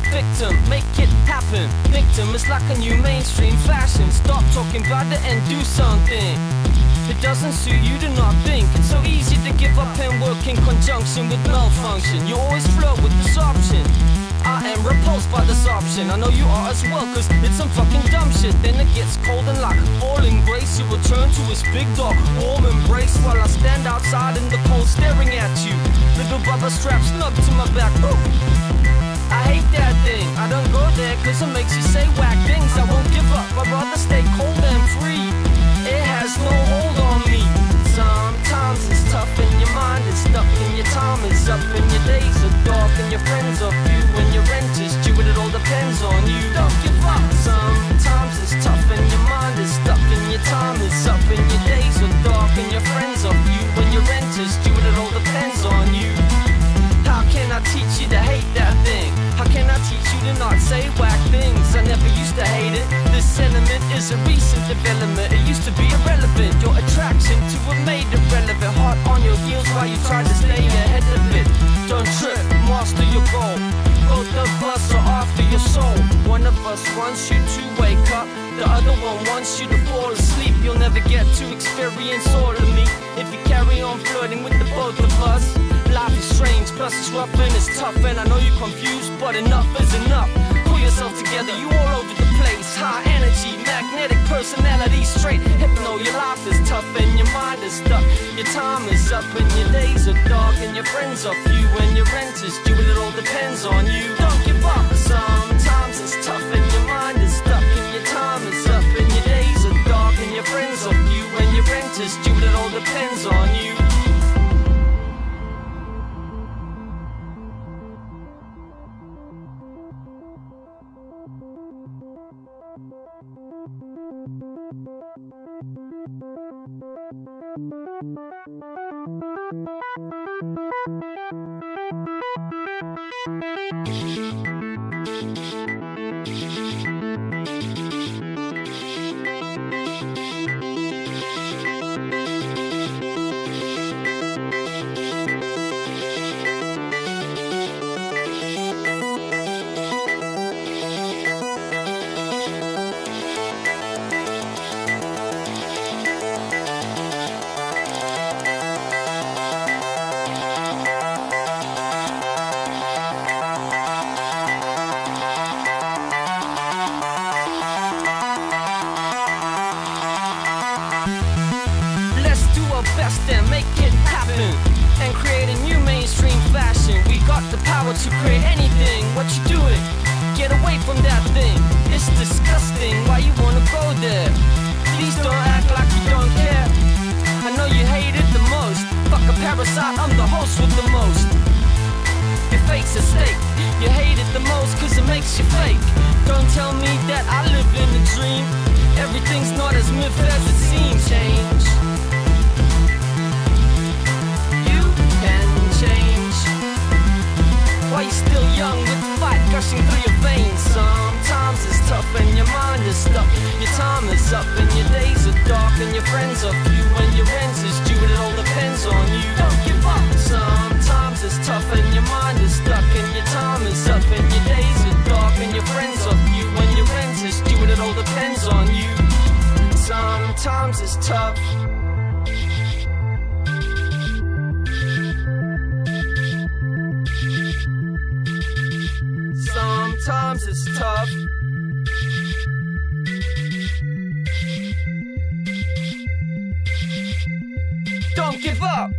Victim, make it happen. Victim is like a new mainstream fashion. Stop talking about it and do something. It doesn't suit you, do not think. It's so easy to give up and work in conjunction with malfunction. You always flirt with this option. I am repulsed by this option. I know you are as well, cause it's some fucking dumb shit. Then it gets cold and like a falling grace, you return to his big dog warm embrace, while I stand outside in the cold staring at you. Little brother strapped snug to my back. Ooh. I hate that thing. I don't go there cause it makes you say whack things. I won't give up, I'd rather stay cold and free. It has no hold on me. Sometimes it's tough and your mind is stuck and your time is up and your days are dark and your friends are few and your rent is due and it all depends on you. Don't give up. Sometimes it's tough and your mind is stuck and your time is up and your days are dark and your friends are few and your rent is due and it all depends on you. How can I teach you to hate that thing? How can I teach you to not say whack things? I never used to hate it. This sentiment is a recent development. It used to be irrelevant. Your attraction to it made it relevant. Hot on your heels while you try to stay ahead of it. Don't trip, master your goal. Both of us are after your soul. One of us wants you to wake up, the other one wants you to fall asleep. You'll never get to experience all of me if you carry on flirting with the both of us. Life is strange, plus it's rough and it's tough, and I know you're confused, but enough is enough. Pull yourself together, you all over the place. High energy, magnetic personality, straight hypno. Your life is tough and your mind is stuck. Your time is up and your days are dark and your friends are few and your rent is due and it all depends on you. Don't give up. Sometimes it's tough and your mind is stuck and your time is up and your days are dark and your friends are few and your rent is due and it all depends on you. Best and make it happen and create a new mainstream fashion. We got the power to create anything. What you doing? Get away from that thing. It's disgusting. Why you wanna go there? Please don't act like you don't care. I know you hate it the most. Fuck a parasite, I'm the host with the most. Your fate's a stake. You hate it the most cause it makes you fake. Don't tell me that I live in a dream. Everything's not as myth as it seems. Change. Why you still young with the fight gushing through your veins? Sometimes it's tough and your mind is stuck. Your time is up and your days are dark and your friends are few and your rent is due and it all depends on you. Don't give up. Sometimes it's tough and your mind is stuck and your time is up and your days are dark and your friends are few and your rent is due and it all depends on you. Sometimes it's tough. Sometimes it's tough. Don't give up.